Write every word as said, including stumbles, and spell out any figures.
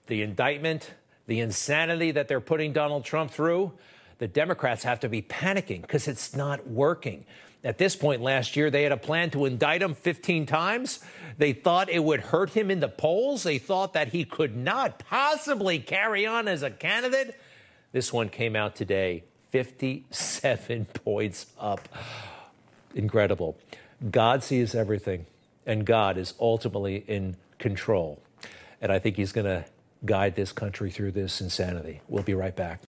the indictment, the insanity that they're putting Donald Trump through, the Democrats have to be panicking because it's not working. At this point last year, they had a plan to indict him fifteen times. They thought it would hurt him in the polls. They thought that he could not possibly carry on as a candidate. This one came out today, fifty-seven points up. Incredible. God sees everything, and God is ultimately in control. And I think he's going to guide this country through this insanity. We'll be right back.